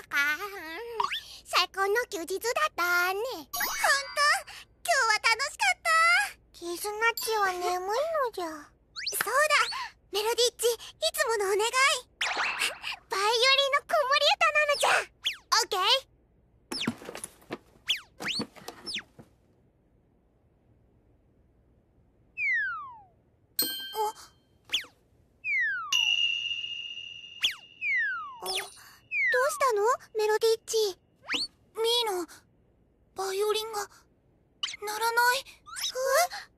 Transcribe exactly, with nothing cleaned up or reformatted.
か。最高の休日だったね。ほんと、今日は楽しかった。キズナッチは眠いのじゃ。そうだ、メロディッチ、いつものお願い。バイオリンの子守歌なのじゃ。オッケー。どうしたのメロディッチ。ミーのバイオリンが鳴らない。え？